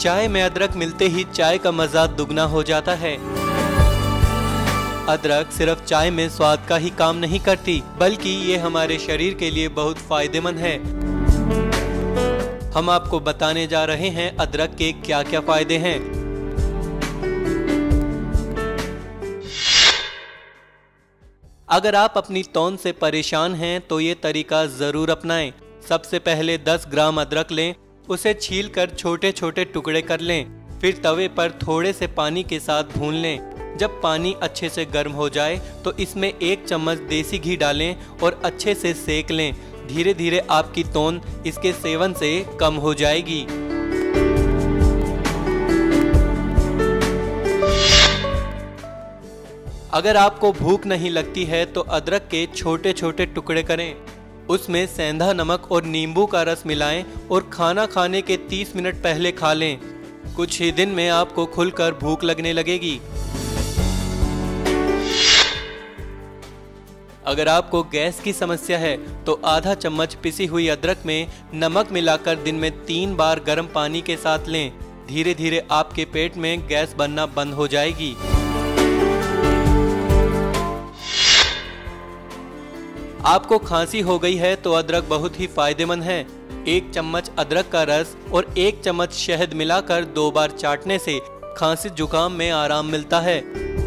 चाय में अदरक मिलते ही चाय का मजा दुगना हो जाता है। अदरक सिर्फ चाय में स्वाद का ही काम नहीं करती, बल्कि ये हमारे शरीर के लिए बहुत फायदेमंद है। हम आपको बताने जा रहे हैं अदरक के क्या क्या फायदे हैं। अगर आप अपनी तौन से परेशान हैं तो ये तरीका जरूर अपनाएं। सबसे पहले 10 ग्राम अदरक लें, उसे छीलकर छोटे छोटे टुकड़े कर लें। फिर तवे पर थोड़े से पानी के साथ भून लें। जब पानी अच्छे से गर्म हो जाए तो इसमें 1 चम्मच देसी घी डालें और अच्छे से सेक लें। धीरे धीरे आपकी तौन इसके सेवन से कम हो जाएगी। अगर आपको भूख नहीं लगती है तो अदरक के छोटे छोटे टुकड़े करें, उसमें सेंधा नमक और नींबू का रस मिलाएं और खाना खाने के 30 मिनट पहले खा लें। कुछ ही दिन में आपको खुलकर भूख लगने लगेगी। अगर आपको गैस की समस्या है तो आधा चम्मच पिसी हुई अदरक में नमक मिलाकर दिन में 3 बार गर्म पानी के साथ लें। धीरे धीरे आपके पेट में गैस बनना बंद हो जाएगी। आपको खांसी हो गई है तो अदरक बहुत ही फायदेमंद है। 1 चम्मच अदरक का रस और 1 चम्मच शहद मिलाकर 2 बार चाटने से खांसी जुकाम में आराम मिलता है।